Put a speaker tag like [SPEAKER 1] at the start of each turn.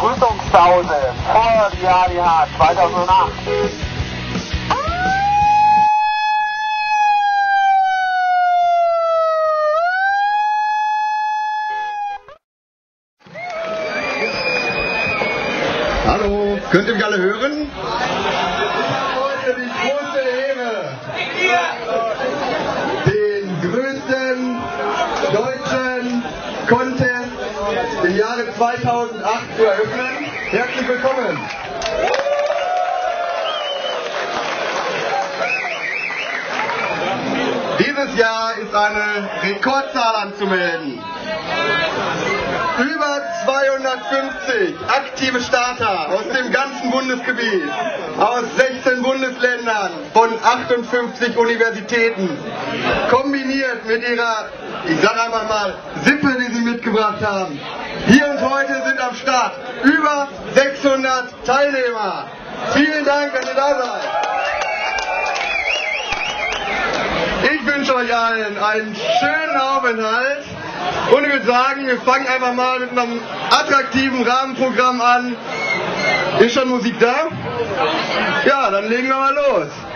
[SPEAKER 1] Begrüßungspause vor die ADH 2008.
[SPEAKER 2] Hallo, könnt ihr mich alle hören? Heute die große Ehre, den größten deutschen Contest im Jahre 2008 zu eröffnen. Herzlich willkommen! Dieses Jahr ist eine Rekordzahl anzumelden. Über 250 aktive Starter aus dem ganzen Bundesgebiet, aus 16 Bundesländern von 58 Universitäten, kombiniert mit ihrer, ich sage einfach mal, Sippe, die sie mitgebracht haben. Hier und heute sind am Start über 600 Teilnehmer. Vielen Dank, dass ihr da seid. Ich wünsche euch allen einen schönen Aufenthalt. Und ich würde sagen, wir fangen einfach mal mit einem attraktiven Rahmenprogramm an. Ist schon Musik da? Ja, dann legen wir mal los.